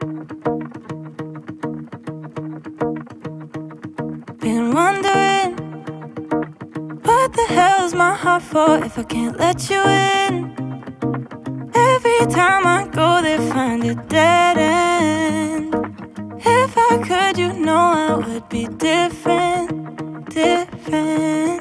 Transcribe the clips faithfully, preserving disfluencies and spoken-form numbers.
Been wondering, what the hell's my heart for if I can't let you in? Every time I go there, find it dead end. If I could, you know I would be different, different.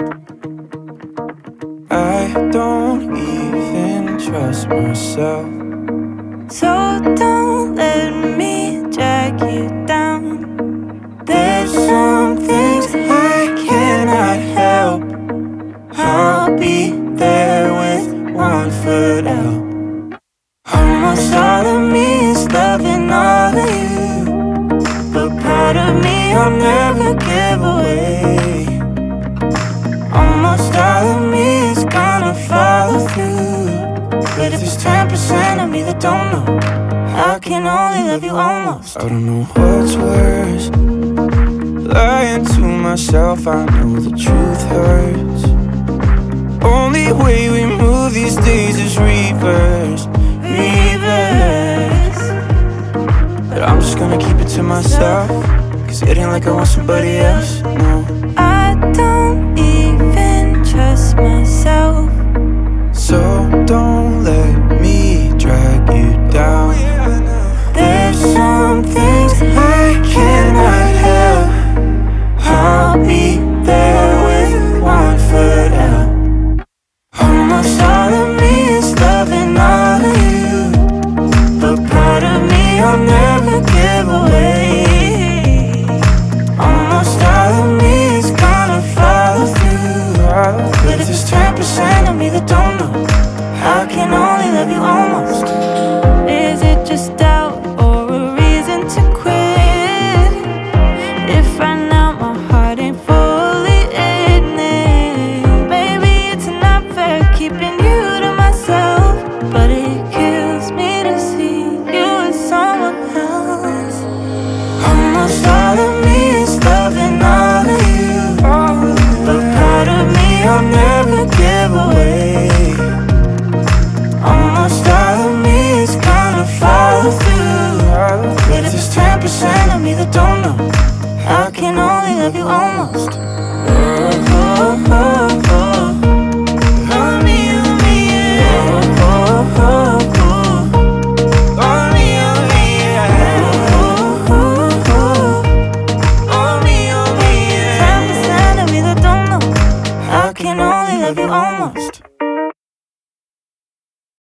I don't even trust myself, so don't let me drag you down. There's some things I cannot help. I'll be there with one foot out. Almost all of me is loving all of you, but part of me I'll never give away. Almost all of me is gonna follow through, but if there's ten percent of me that don't know, I can only love you almost. I don't know what's worse, lying to myself. I know the truth hurts. Only way we move these days is reverse, reverse. But I'm just gonna keep it to myself, cause it ain't like I want somebody else, no. I don't even trust myself, so don't let me drag you down. There's some things I cannot help. I'll be there with one foot out. Almost all of me is loving all of you, but part of me I'll never